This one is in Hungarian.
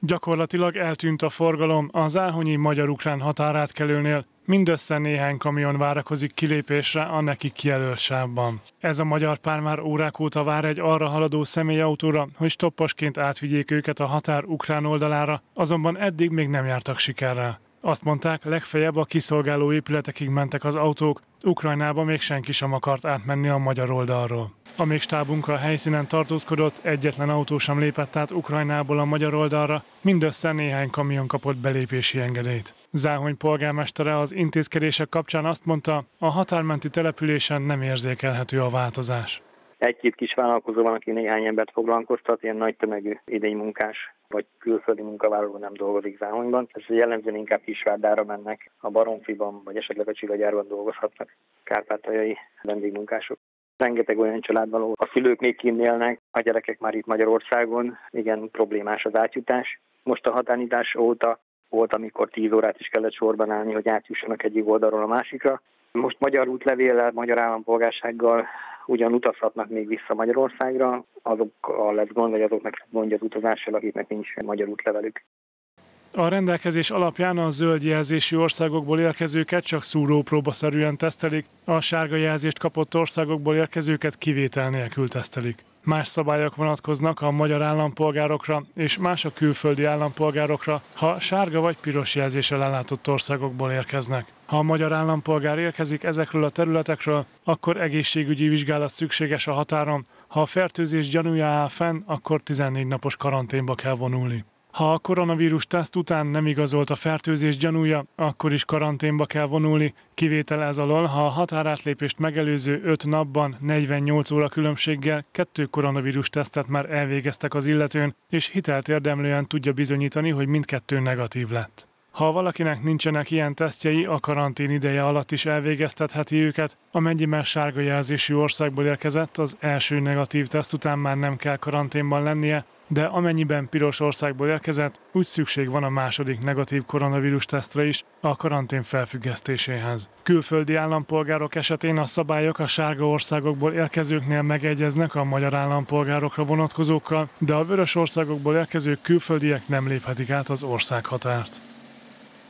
Gyakorlatilag eltűnt a forgalom a záhonyi magyar-ukrán határátkelőnél, mindössze néhány kamion várakozik kilépésre a nekik kijelölt sávban. Ez a magyar pár már órák óta vár egy arra haladó személyautóra, hogy stopposként átvigyék őket a határ ukrán oldalára, azonban eddig még nem jártak sikerrel. Azt mondták, legfeljebb a kiszolgáló épületekig mentek az autók, Ukrajnába még senki sem akart átmenni a magyar oldalról. Amíg stábunk a helyszínen tartózkodott, egyetlen autó sem lépett át Ukrajnából a magyar oldalra, mindössze néhány kamion kapott belépési engedélyt. Záhony polgármestere az intézkedések kapcsán azt mondta, a határmenti településen nem érzékelhető a változás. Egy-két kis vállalkozó van, aki néhány embert foglalkoztat, ilyen nagy tömegű idénymunkás vagy külföldi munkavállaló nem dolgozik Záhonyban. Ez jellemzően inkább Kisvárdára mennek, a Baromfiban vagy esetleg a Csigagyárban dolgozhatnak kárpátaljai vendégmunkások. Rengeteg olyan család való, a szülők még kint élnek, a gyerekek már itt Magyarországon, igen, problémás az átjutás. Most a határnyitás óta volt, amikor 10 órát is kellett sorban állni, hogy átjussanak egyik oldalról a másikra. Most magyar útlevéllel, magyar állampolgársággal ugyan utazhatnak még vissza Magyarországra, azokkal lesz gond, vagy azoknak lesz gondja az utazással, akiknek nincs magyar útlevelük. A rendelkezés alapján a zöld jelzésű országokból érkezőket csak szúrópróbaszerűen tesztelik, a sárga jelzést kapott országokból érkezőket kivétel nélkül tesztelik. Más szabályok vonatkoznak a magyar állampolgárokra és más a külföldi állampolgárokra, ha sárga vagy piros jelzéssel ellátott országokból érkeznek. Ha a magyar állampolgár érkezik ezekről a területekről, akkor egészségügyi vizsgálat szükséges a határon, ha a fertőzés gyanúja áll fenn, akkor 14 napos karanténba kell vonulni. Ha a koronavírus teszt után nem igazolt a fertőzés gyanúja, akkor is karanténba kell vonulni, kivétel ez alól, ha a határátlépést megelőző 5 napban 48 óra különbséggel 2 koronavírus tesztet már elvégeztek az illetőn, és hitelt érdemlően tudja bizonyítani, hogy mindkettő negatív lett. Ha valakinek nincsenek ilyen tesztjei, a karantén ideje alatt is elvégeztetheti őket, amennyiben sárga jelzésű országból érkezett, az első negatív teszt után már nem kell karanténban lennie, de amennyiben piros országból érkezett, úgy szükség van a második negatív koronavírus tesztre is a karantén felfüggesztéséhez. Külföldi állampolgárok esetén a szabályok a sárga országokból érkezőknél megegyeznek a magyar állampolgárokra vonatkozókkal, de a vörös országokból érkező külföldiek nem léphetik át az országhatárt.